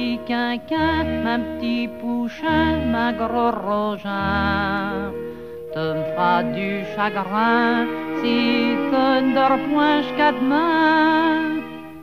petit quinquin, ma petit pouchin, ma gros rogin. Tu me feras du chagrin si tu ne dors point jusqu'à demain.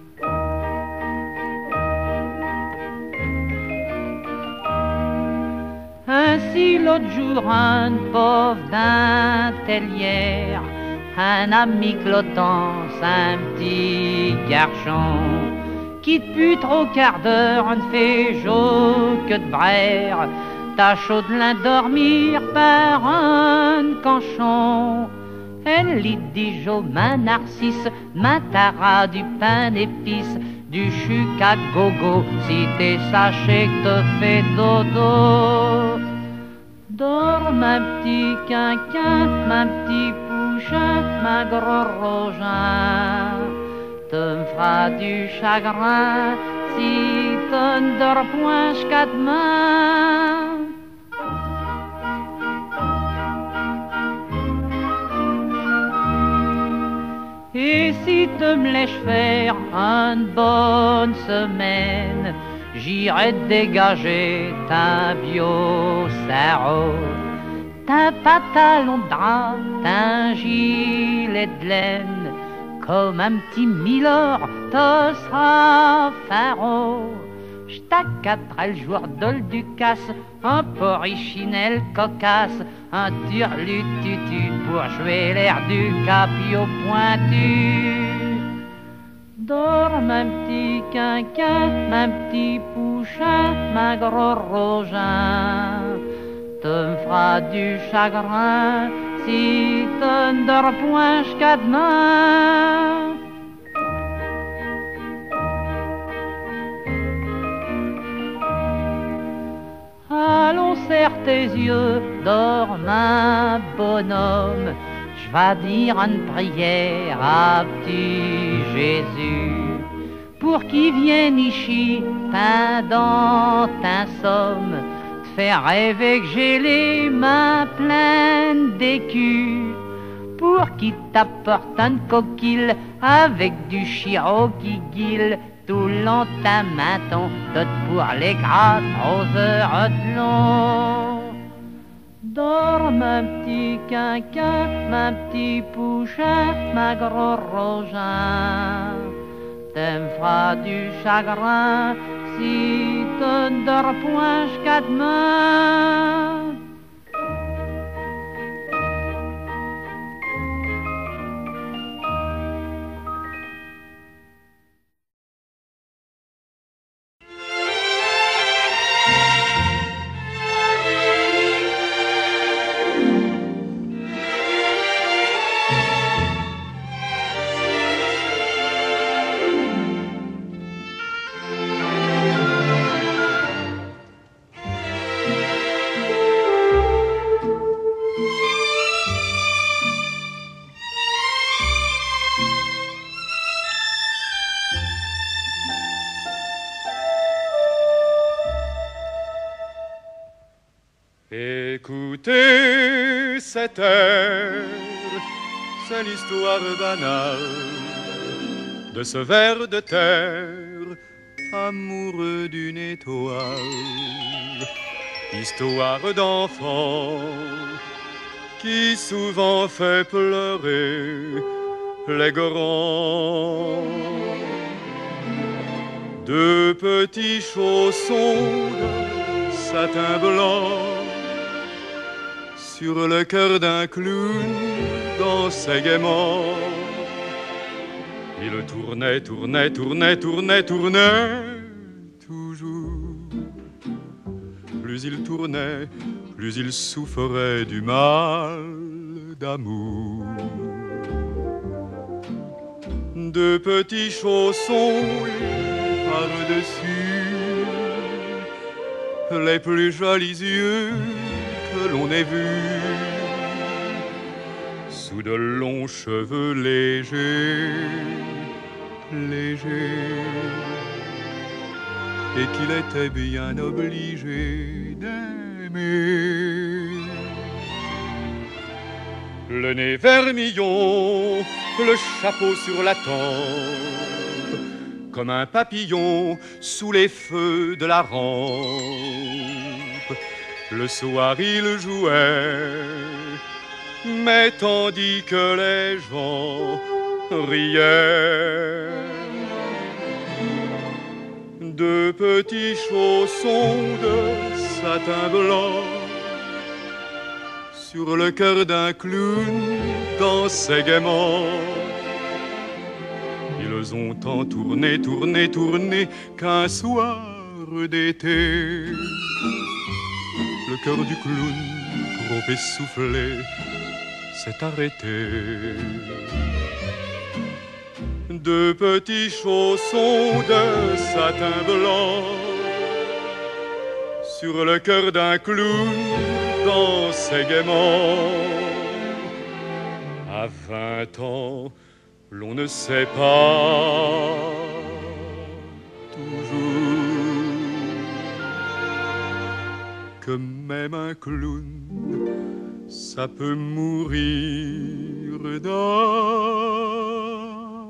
Ainsi l'autre jour un pauvre d'un tellière, un ami Clotance, un petit garçon, qui depuis 3/4 d'heure ne fait jour que de braire, tâche de l'endormir par un canchon. Elle lit Dijon, ma narcisse, ma tara, du pain d'épices, du chuc à gogo, si t'es sachet que te fait dodo. Dors ma petit quinquin, ma petit pouchin, ma gros rogin. Tu me feras du chagrin si tu ne dors point jusqu'à demain. Et si tu me laisses faire une bonne semaine, j'irai dégager ta bio-sarreau, ta pantalon de drap, ta gilet de laine, comme un petit milord, tu seras pharaon. Je t'accapterai le joueur d'ol du casse, un porrichinelle cocasse, un turlututu pour jouer l'air du capio pointu. Dors ma petit quinquin, ma petit pouchin, ma gros rogin. Tu me feras du chagrin si tu ne dors point jusqu'à demain. Allons, serre tes yeux, dors ma bonhomme. Je vais dire une prière à petit Jésus pour qu'il vienne ici, pendant ta somme, te faire rêver que j'ai les mains pleines d'écus, pour qu'il t'apporte une coquille avec du chirot qui guille tout le long de ta menton, tout pour les grattes aux heures de long. Dors ma petit quinquin, ma petit pouchin, ma gros rogin. Tu me feras du chagrin si tu ne dors point jusqu'à demain. Écoutez cet air, c'est l'histoire banale de ce ver de terre, amoureux d'une étoile. Histoire d'enfant qui souvent fait pleurer les grands. Deux petits chaussons de satin blanc sur le cœur d'un clown dansait gaiement. Il tournait, tournait, tournait, tournait, tournait toujours. Plus il tournait, plus il souffrait du mal d'amour. Deux petits chaussons par-dessus, les plus jolis yeux que l'on ait vus, sous de longs cheveux légers, légers, et qu'il était bien obligé d'aimer. Le nez vermillon, le chapeau sur la tempe, comme un papillon sous les feux de la rampe. Le soir il jouait, mais tandis que les gens riaient, de petits chaussons de satin blanc sur le cœur d'un clown dansaient gaiement. Ils ont tant tourné, tourné, tourné qu'un soir d'été, le cœur du clown, trop essoufflé, s'est arrêté. De petits chaussons de satin blanc sur le cœur d'un clown dansaient gaiement. À 20 ans, l'on ne sait pas toujours que même un clown, ça peut mourir d'amour.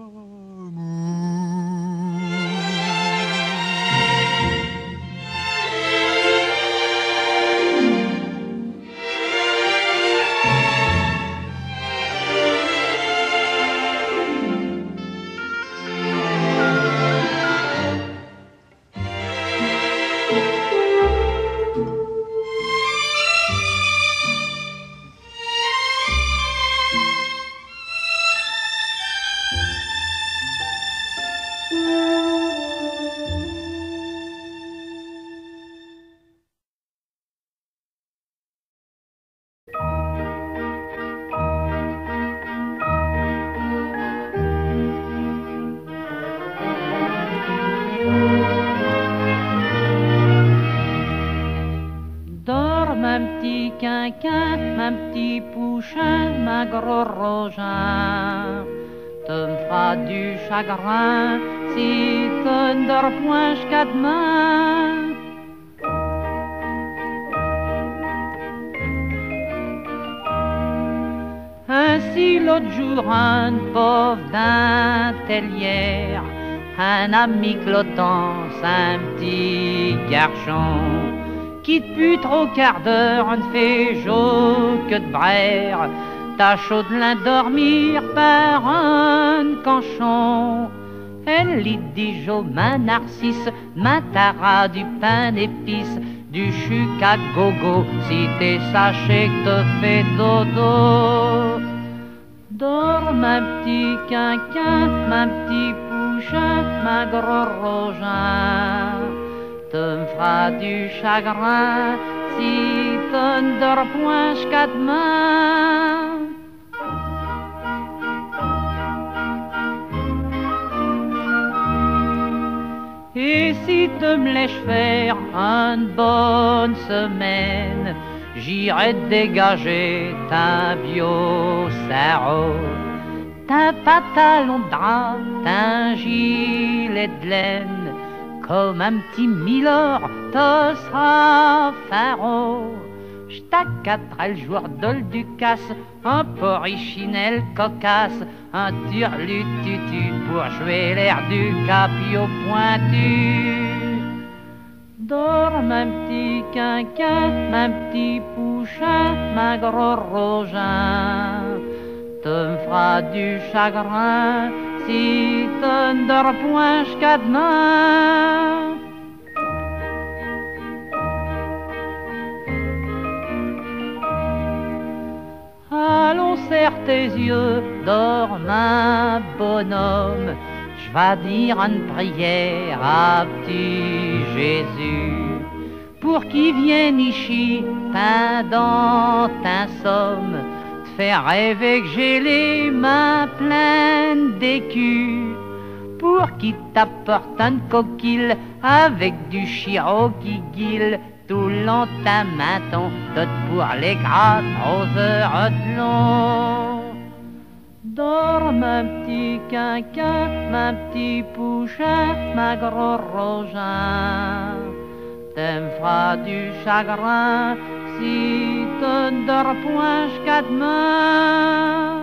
Quinquin, ma petit pouchin, ma gros rogin, te me feras du chagrin si tu ne dors point jusqu'à demain. Ainsi l'autre jour, un pauvre d'un tellière, un ami Clotance, un petit garçon, qui depuis 3 quarts d'heure ne fait jour que de braire, t'as chaud de l'endormir par un canchon. Elle lit Dijon, ma narcisse, ma tara, du pain d'épices, du chuc à gogo, si t'es sachet que te fait dodo. Dors ma petit quinquin, ma petit pouchin, ma gros rogin, te me feras du chagrin si tu ne dors point jusqu'à demain. Et si tu me laisses faire une bonne semaine, j'irai dégager ta bio-sarreau, ta pantalon de drap, ta gilet de laine, comme un petit milord, te sera pharaon. J't'accatterai le joueur d'ol du casse, un porrichinelle cocasse, un turlututu pour jouer l'air du capio pointu. Dors ma petit quinquin, ma petit pouchin, ma gros rogin, te me feras du chagrin si tu ne dors point jusqu'à demain. Allons, serre tes yeux, dors ma bonhomme, je vais dire une prière à petit Jésus, pour qu'il vienne ici pendant ta somme, te faire rêver que j'ai les mains pleines d'écus, pour qu'il t'apporte une coquille avec du chirot qui guille tout le long ta menton, tout pour les grattes aux heures de long. Dors ma petit quinquin, ma petit pouchin, ma gros rogin, te me feras du chagrin si tu ne dors point jusqu'à demain.